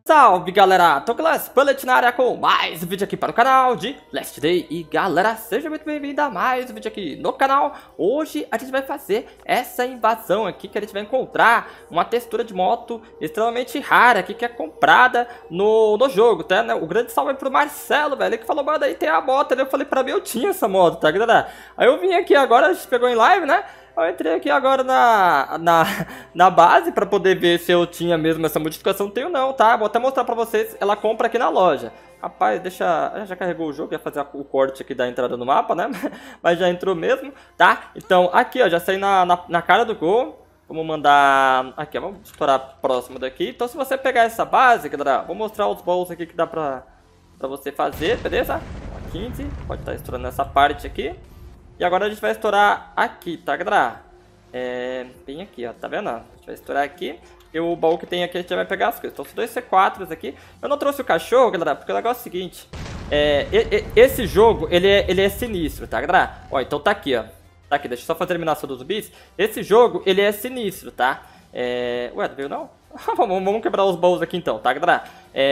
Salve galera, Touglas Bullet na área com mais um vídeo aqui para o canal de Last Day. E galera, seja muito bem-vindo a mais um vídeo aqui no canal. Hoje a gente vai fazer essa invasão aqui, que a gente vai encontrar uma textura de moto extremamente rara aqui, que é comprada no jogo, tá? O grande salve é pro Marcelo, velho, ele que falou, mano, aí tem a moto, né? Eu falei pra mim, eu tinha essa moto, tá galera? Aí eu vim aqui agora, a gente pegou em live, né? Eu entrei aqui agora na base pra poder ver se eu tinha mesmo essa modificação. Tenho não, tá? Vou até mostrar pra vocês. Ela compra aqui na loja. Rapaz, deixa... Já carregou o jogo, ia fazer o corte aqui da entrada no mapa, né? Mas já entrou mesmo, tá? Então, aqui, ó, já saí na cara do gol. Vamos mandar... Aqui, ó, vamos estourar próximo daqui. Então, se você pegar essa base, galera, vou mostrar os balls aqui que dá pra você fazer, beleza? 15, pode estar estourando nessa parte aqui. E agora a gente vai estourar aqui, tá, galera? Bem aqui, ó, tá vendo? A gente vai estourar aqui. E o baú que tem aqui a gente já vai pegar as coisas. Então, os dois C4s aqui. Eu não trouxe o cachorro, galera, porque o negócio é o seguinte. Esse jogo, ele é sinistro, tá, galera? Ó, então tá aqui, ó. Tá aqui, deixa eu só fazer a eliminação dos zumbis. Esse jogo, ele é sinistro, tá? Ué, não veio não? Vamos quebrar os baús aqui então, tá, galera?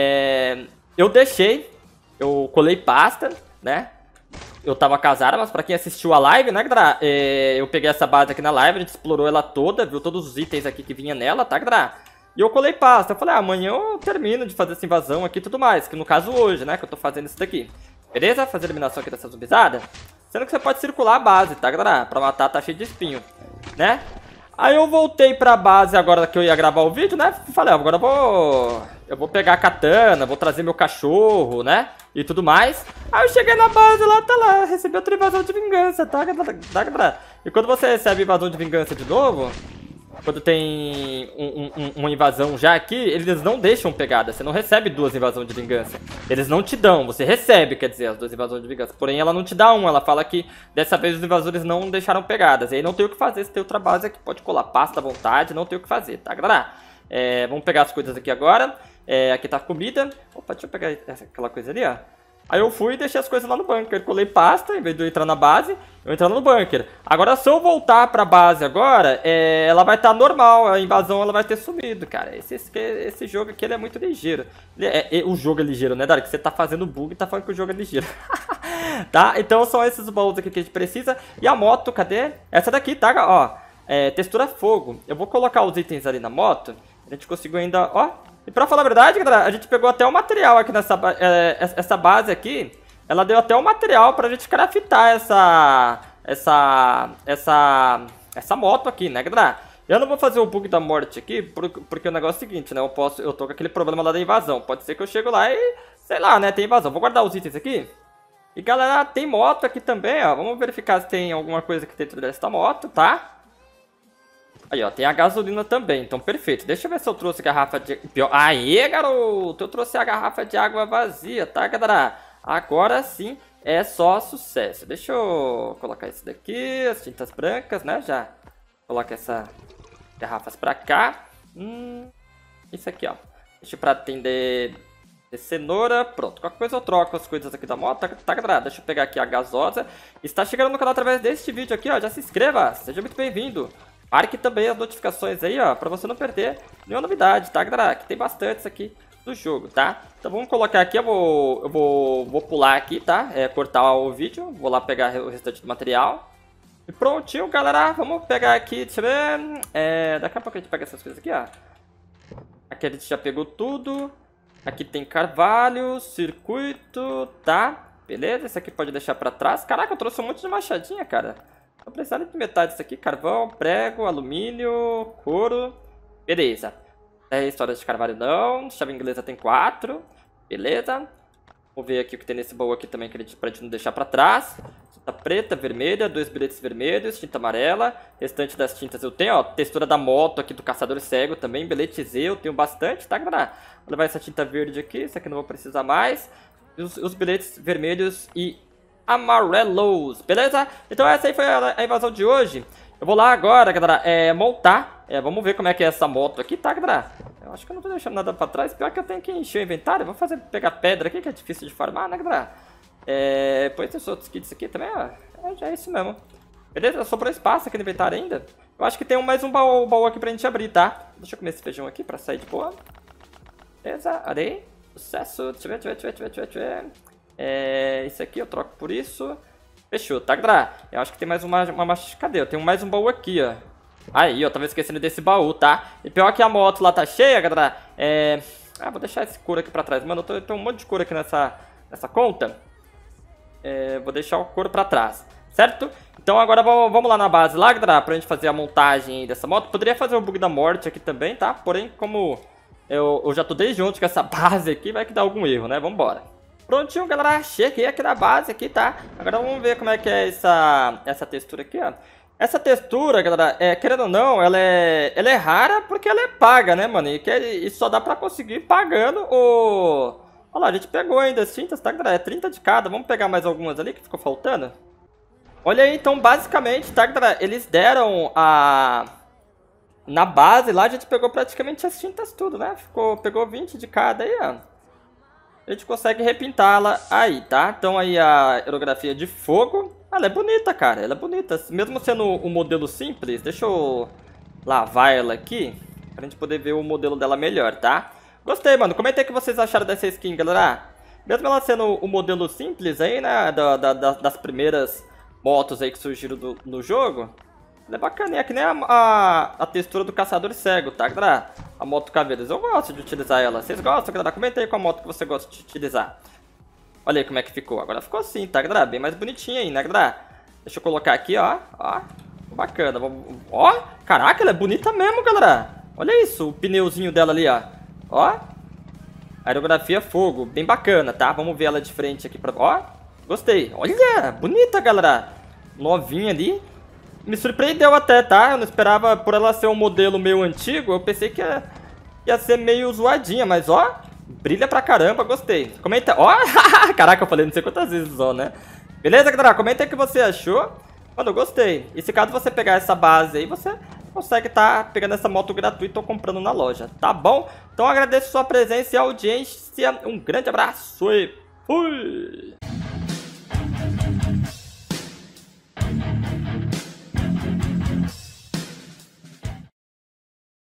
Eu colei pasta, né? Eu tava casado, mas pra quem assistiu a live, né, galera? Eu peguei essa base aqui na live, a gente explorou ela toda, viu todos os itens aqui que vinha nela, tá, galera? E eu colei pasta, eu falei, amanhã eu termino de fazer essa invasão aqui e tudo mais, que no caso hoje, né, que eu tô fazendo isso daqui. Beleza? Fazer a eliminação aqui dessa zumbizada. Sendo que você pode circular a base, tá, galera? Pra matar tá cheio de espinho, né? Aí eu voltei pra base agora que eu ia gravar o vídeo, né? Falei, agora eu vou pegar a katana, vou trazer meu cachorro, né? E tudo mais. Aí eu cheguei na base lá, tá lá, recebi outra invasão de vingança, tá, galera? E quando você recebe invasão de vingança de novo, quando tem uma invasão já aqui, eles não deixam pegada. Você não recebe duas invasões de vingança. Eles não te dão, você recebe, quer dizer, as duas invasões de vingança. Porém, ela não te dá uma, ela fala que dessa vez os invasores não deixaram pegadas. E aí não tem o que fazer, se tem outra base aqui, pode colar pasta à vontade, não tem o que fazer, tá, galera? Vamos pegar as coisas aqui agora. Aqui tá a comida. Opa, deixa eu pegar aquela coisa ali, ó. Aí eu fui e deixei as coisas lá no bunker. Colei pasta, em vez de eu entrar na base, eu entrar no bunker. Agora, se eu voltar pra base agora, ela vai estar normal. A invasão ela vai ter sumido, cara. Esse jogo aqui ele é muito ligeiro. O jogo é ligeiro, né, Dari? Que você tá fazendo bug e tá falando que o jogo é ligeiro. Tá? Então são esses baús aqui que a gente precisa. E a moto, cadê? Essa daqui, tá? Ó, textura fogo. Eu vou colocar os itens ali na moto. A gente conseguiu ainda, ó. E pra falar a verdade, galera, a gente pegou até o material aqui nessa essa base aqui. Ela deu até o material pra gente craftar essa moto aqui, né, galera? Eu não vou fazer o bug da morte aqui, porque o negócio é o seguinte, né? Eu tô com aquele problema lá da invasão. Pode ser que eu chego lá e, sei lá, né, tem invasão. Vou guardar os itens aqui. E, galera, tem moto aqui também, ó. Vamos verificar se tem alguma coisa aqui dentro dessa moto, tá? Aí, ó, tem a gasolina também, então perfeito. Deixa eu ver se eu trouxe garrafa de... Aê, garoto! Eu trouxe a garrafa de água vazia, tá, galera? Agora sim é só sucesso. Deixa eu colocar isso daqui, as tintas brancas, né? Já coloca essas garrafas pra cá. Isso aqui, ó. Deixa pra atender cenoura. Pronto, qualquer coisa eu troco as coisas aqui da moto, tá, galera? Deixa eu pegar aqui a gasosa. Está chegando no canal através deste vídeo aqui, ó. Já se inscreva, seja muito bem-vindo. Marque também as notificações aí, ó, pra você não perder nenhuma novidade, tá, galera? Que tem bastante aqui do jogo, tá? Então vamos colocar aqui, eu vou pular aqui, tá? Cortar o vídeo, vou lá pegar o restante do material. E prontinho, galera, vamos pegar aqui, deixa eu ver... daqui a pouco a gente pega essas coisas aqui, ó. Aqui a gente já pegou tudo. Aqui tem carvalho, circuito, tá? Beleza, esse aqui pode deixar pra trás. Caraca, eu trouxe um monte de machadinha, cara. Tô precisando de metade disso aqui, carvão, prego, alumínio, couro. Beleza. História de carvalho não, chave inglesa tem 4. Beleza. Vamos ver aqui o que tem nesse baú aqui também, que a gente não deixar pra trás. Tinta preta, vermelha, 2 bilhetes vermelhos, tinta amarela. Restante das tintas eu tenho, ó, textura da moto aqui do caçador cego também, bilhete Z, eu tenho bastante, tá, galera? Vou levar essa tinta verde aqui, essa aqui não vou precisar mais. Os bilhetes vermelhos e amarelos, beleza? Então essa aí foi a invasão de hoje. Eu vou lá agora, galera, montar. Vamos ver como é que é essa moto aqui, tá, galera? Eu acho que eu não tô deixando nada pra trás. Pior que eu tenho que encher o inventário. Vou pegar pedra aqui, que é difícil de farmar, né, galera? Depois tem os outros kits aqui também, ó. Já é isso mesmo. Beleza? Sobrou espaço aqui no inventário ainda. Eu acho que tem mais um baú aqui pra gente abrir, tá? Deixa eu comer esse feijão aqui pra sair de boa. Beleza, arei. Sucesso. Deixa eu ver. Isso aqui eu troco por isso. Fechou, tá, galera? Eu acho que tem mais uma marcha. Cadê? Eu tenho mais um baú aqui, ó. Aí, ó, tava esquecendo desse baú, tá? E pior que a moto lá tá cheia, galera. Vou deixar esse couro aqui pra trás. Mano, eu tenho um monte de couro aqui nessa conta. Vou deixar o couro pra trás, certo? Então agora vamos lá na base lá, galera, pra gente fazer a montagem dessa moto. Poderia fazer o bug da morte aqui também, tá? Porém, como eu já tô desde ontem com essa base aqui, vai que dá algum erro, né? Vambora. Prontinho, galera, cheguei aqui na base aqui, tá? Agora vamos ver como é que é essa textura aqui, ó. Essa textura, galera, querendo ou não, ela é rara porque ela é paga, né, mano? E só dá pra conseguir pagando o... Olha lá, a gente pegou ainda as tintas, tá, galera? É 30 de cada. Vamos pegar mais algumas ali que ficou faltando. Olha aí, então, basicamente, tá, galera? Eles deram na base lá, a gente pegou praticamente as tintas tudo, né? Pegou 20 de cada aí, ó. A gente consegue repintá-la aí, tá? Então aí a aerografia de fogo. Ela é bonita, cara. Ela é bonita. Mesmo sendo um modelo simples, deixa eu lavar ela aqui pra gente poder ver o modelo dela melhor, tá? Gostei, mano. Comenta aí o que vocês acharam dessa skin, galera. Mesmo ela sendo o modelo simples aí, né? Das primeiras motos aí que surgiram no jogo. Ela é bacaninha, que nem a textura do caçador cego, tá, galera? A moto caveiras. Eu gosto de utilizar ela. Vocês gostam, galera? Comenta aí qual moto que você gosta de utilizar. Olha aí como é que ficou. Agora ficou assim, tá, galera? Bem mais bonitinha aí, né, galera? Deixa eu colocar aqui, ó. Ó, bacana. Ó, caraca, ela é bonita mesmo, galera. Olha isso, o pneuzinho dela ali, ó. Ó, aerografia fogo, bem bacana, tá? Vamos ver ela de frente aqui pra... Ó, gostei. Olha, bonita, galera. Novinha ali. Me surpreendeu até, tá? Eu não esperava, por ela ser um modelo meio antigo, eu pensei que ia ser meio zoadinha, mas ó, brilha pra caramba, gostei. Comenta, ó, caraca, eu falei não sei quantas vezes, ó, né? Beleza, galera? Comenta aí o que você achou. Mano, eu gostei. E se caso você pegar essa base aí, você consegue tá pegando essa moto gratuita ou comprando na loja, tá bom? Então agradeço sua presença e audiência. Um grande abraço e fui!